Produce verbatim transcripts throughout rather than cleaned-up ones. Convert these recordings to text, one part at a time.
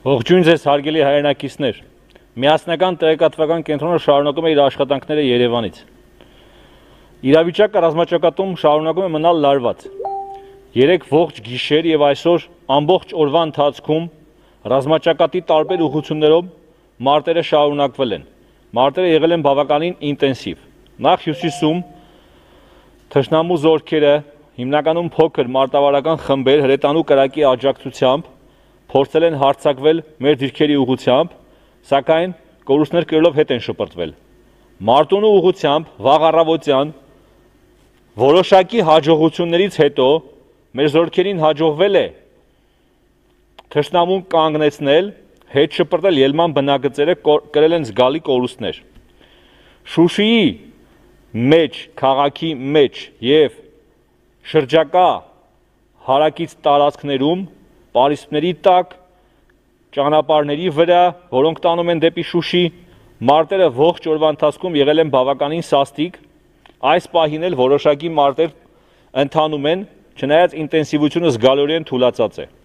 Ողջույն ձեզ հարգելի հայրենակիցներ, միասնական տեղեկատվական կենտրոնը շարունակում է իր աշխատանքները Երևանից։ Իրավիճակը ռազմաճակատում շարունակում է մնալ լարված։ Երեք ողջ գիշեր եւ այսօր ամբողջ օրվա ընթացքում ռազմաճակատի տարբեր ուղղություններով մարտերը շարունակվել են։ Մարտերը եղել են բավականին ինտենսիվ։ Նախ հյուսիսում թշնամու զորքերը հիմնականում փոքր մարտավարական խմբեր հրետանու կրակի աջակցությամբ փորձել են հարձակվել մեր դիրքերի ուղղությամբ, սակայն կորուստներ կրելով հետ են շպրտվել։ Մարտունու ուղղությամբ վաղ առավոտյան որոշակի հաջողություններից հետո մեր զորքերին հաջողվել է թշնամուն կանգնեցնել, հետ շպրտել ելման բնագծերը, կրել են զգալի կորուստներ։ Շուշիի մեջ, քաղաքի մեջ եւ շրջակա հարակից տարածքներում պարիսպների տակ, ճանապարհների վրա, որոնք տանում են դեպի Շուշի, մարտերը ողջ օրվա ընթացքում եղել են բավականին սաստիկ, այս պահին էլ որոշակի մարտեր ընթանում են, չնայած ինտենսիվությունը զգալիորեն թուլացած է։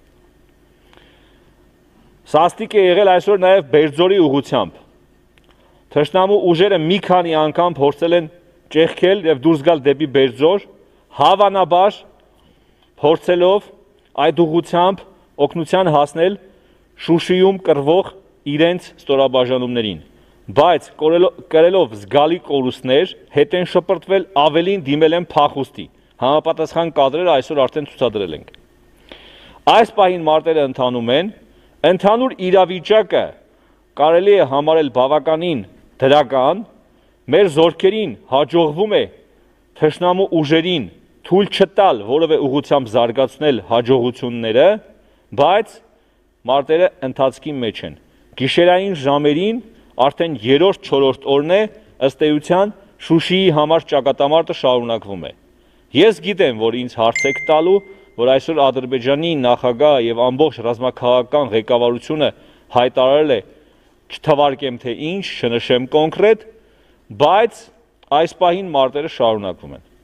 Սաստիկ է եղել այսօր նաև Բերձորի ուղղությամբ։ Թշնամու ուժերը մի քանի անգամ փորձել են ճեղքել եւ դուրս գալ դեպի Բերձոր, հավանաբար փորձելով այդ ուղղությամբ օգնության հասնել Շուշիում կռվող իրենց ստորաբաժանումներին, բայց կրելով զգալի կորուստներ հետ են շպրտվել, ավելին դիմել են փախուստի։ Համապատասխան կադրերը այսօր արդեն ցուցադրել ենք։ Այս պահին մարտերը ընթանում են, ընդհանուր իրավիճակը կարելի է համարել բավականին դրական, մեր զորքերին հաջողվում է թշնամու ուժերին թույլ չտալ որևէ ուղղությամբ զարգացնել հաջողությունները, բայց մարտերը ընթացքի մեջ են։ Գիշերային ժամերին արդեն երրորդ-չորրորդ օրն է, ըստ էության Շուշիի համար ճակատամարտը շարունակվում է։ Ես գիտեմ, որ ինձ հարց եք տալու, որ այսօր Ադրբեջանի նախագահ եւ ամբողջ ռազմաքաղաքական ղեկավարությունը հայտարարել է, չթվարկեմ թե ինչ, չնշեմ կոնկրետ, բայց այս պահին մարտերը շարունակվում են։